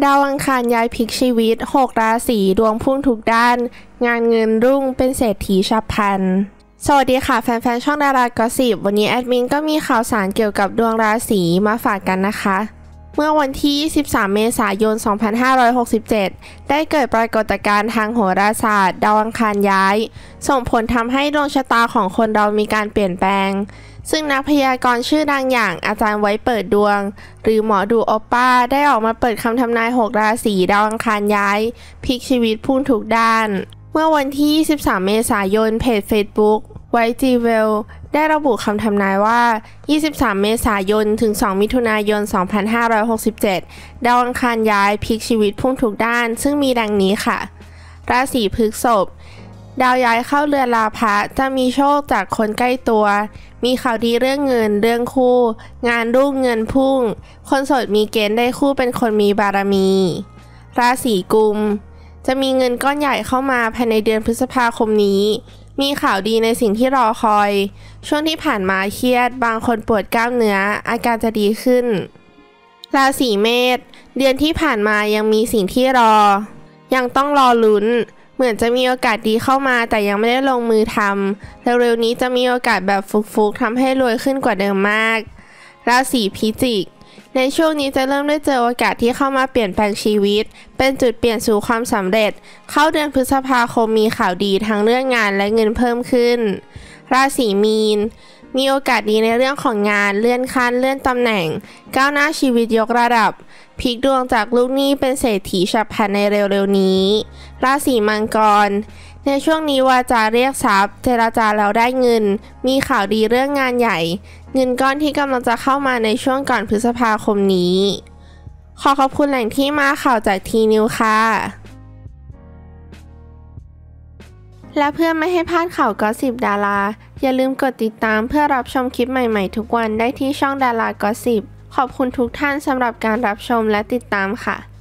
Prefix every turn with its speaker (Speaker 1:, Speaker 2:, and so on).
Speaker 1: ดาวอังคารย้ายพลิกชีวิต6ราศีดวงพุ่งทุกด้านงานเงินรุ่งเป็นเศรษฐีฉับพลันสวัสดีค่ะแฟนๆช่องดารากอสซิปวันนี้แอดมินก็มีข่าวสารเกี่ยวกับดวงราศีมาฝากกันนะคะเมื่อวันที่23เมษายน2567ได้เกิดปรากฏการณ์ทางโหราศาสตร์ดาวอังคารย้ายส่งผลทำให้ดวงชะตาของคนเรามีการเปลี่ยนแปลงซึ่งนักพยากรณ์ชื่อดังอย่างอาจารย์ไว้เปิดดวงหรือหมอดูโอปป้าได้ออกมาเปิดคำทำนาย6ราศีดาวอังคารย้ายพลิกชีวิตพุ่งทุกด้านเมื่อวันที่23เมษายนเพจ Facebook ไว้จีเวลได้ระบุคำทำนายว่า23เมษายนถึง2มิถุนายน2567ดาวอังคารย้ายพลิกชีวิตพุ่งทุกด้านซึ่งมีดังนี้ค่ะราศีพฤษภดาวย้ายเข้าเรือนราพะจะมีโชคจากคนใกล้ตัวมีข่าวดีเรื่องเงินเรื่องคู่งานรุ่งเงินพุ่งคนโสดมีเกณฑ์ได้คู่เป็นคนมีบารมีราศีกุมจะมีเงินก้อนใหญ่เข้ามาภายในเดือนพฤษภาคมนี้มีข่าวดีในสิ่งที่รอคอยช่วงที่ผ่านมาเครียดบางคนปวดกล้ามเนื้ออาการจะดีขึ้นราศีเมษเดือนที่ผ่านมายังมีสิ่งที่ยังต้องรอลุ้นเหมือนจะมีโอกาสดีเข้ามาแต่ยังไม่ได้ลงมือทำเร็วๆนี้จะมีโอกาสแบบฟุกๆทำให้รวยขึ้นกว่าเดิมมากราศีพิจิกในช่วงนี้จะเริ่มได้เจอโอกาสที่เข้ามาเปลี่ยนแปลงชีวิตเป็นจุดเปลี่ยนสู่ความสำเร็จเข้าเดือนพฤษภาคมมีข่าวดีทั้งเรื่องงานและเงินเพิ่มขึ้นราศีมีนมีโอกาสดีในเรื่องของงานเลื่อนขั้นเลื่อนตำแหน่งก้าวหน้าชีวิตยกระดับพลิกดวงจากลูกหนี้เป็นเศรษฐีฉับพลันในเร็วๆนี้ราศีมังกรในช่วงนี้วาจาเรียกทรัพย์เจรจาแล้วได้เงินมีข่าวดีเรื่องงานใหญ่เงินก้อนที่กำลังจะเข้ามาในช่วงก่อนพฤษภาคมนี้ขอบคุณแหล่งที่มาข่าวจากทีนิวค่ะและเพื่อไม่ให้พลาดข่าวกอสซิปดาราอย่าลืมกดติดตามเพื่อรับชมคลิปใหม่ๆทุกวันได้ที่ช่องดารากอสซิปขอบคุณทุกท่านสำหรับการรับชมและติดตามค่ะ